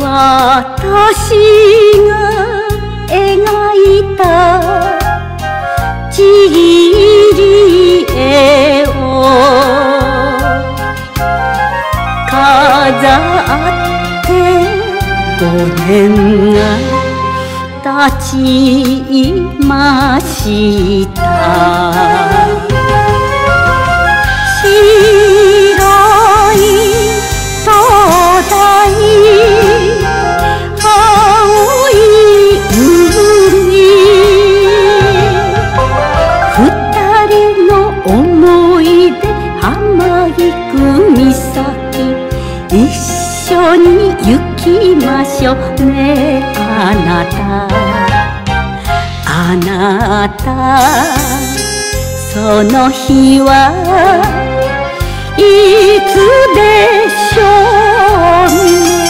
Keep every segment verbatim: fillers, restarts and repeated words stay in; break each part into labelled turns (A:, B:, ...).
A: 私が描いたちり絵を飾ってごねんが経ちました。白い灯台、青い海、二人の思い出、浜菊岬、一緒に行きましょうね。あなたあなた、その日はいつでしょうね。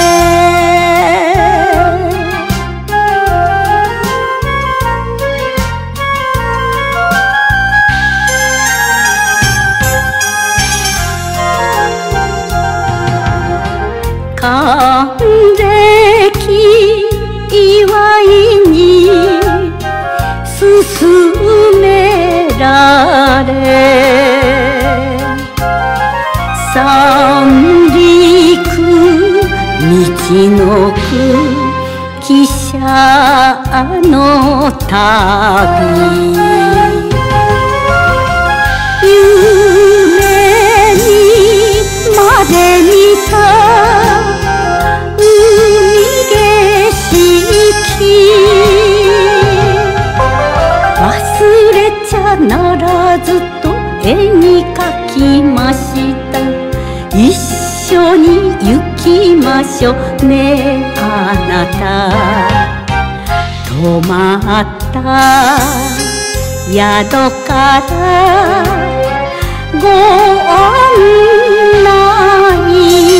A: 還暦祝いに進められ、三陸道のく汽車の旅、夢にまで見た海景色、忘れちゃならずと絵に描きました。一緒に行きましょうね。あなた泊まった宿からご案内、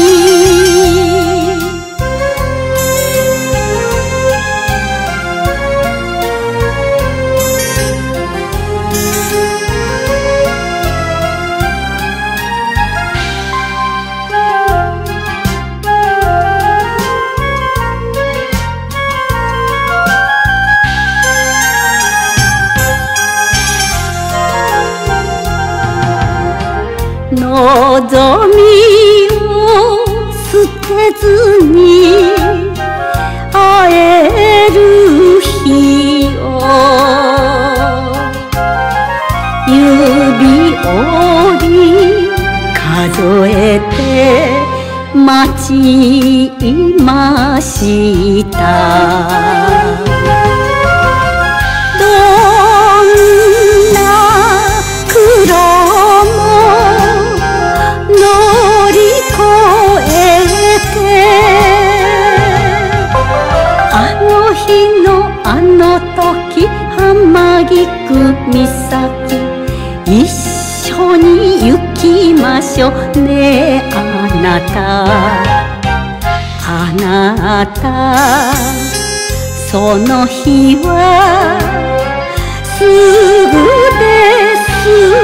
A: 望みを捨てずに会える日を指折り数えて待ちました。どんな苦労あの時浜菊岬、一緒に行きましょうね。あなたあなた、その日はすぐです